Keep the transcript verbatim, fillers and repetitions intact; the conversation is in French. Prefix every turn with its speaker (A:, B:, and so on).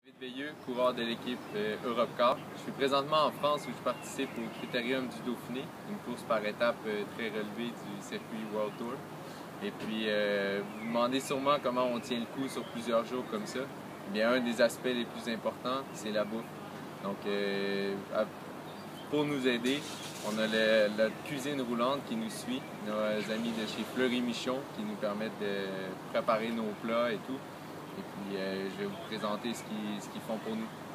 A: David Veilleux, coureur de l'équipe euh, Europcar. Je suis présentement en France où je participe au Critérium du Dauphiné, une course par étapes euh, très relevée du circuit World Tour. Et puis, euh, vous vous demandez sûrement comment on tient le coup sur plusieurs jours comme ça. Eh bien, un des aspects les plus importants, c'est la bouffe. Donc, euh, pour nous aider, on a le, la cuisine roulante qui nous suit, nos amis de chez Fleury Michon qui nous permettent de préparer nos plats et tout. Et puis, euh, je vais vous présenter ce qu'ils ce qu'ils font pour nous.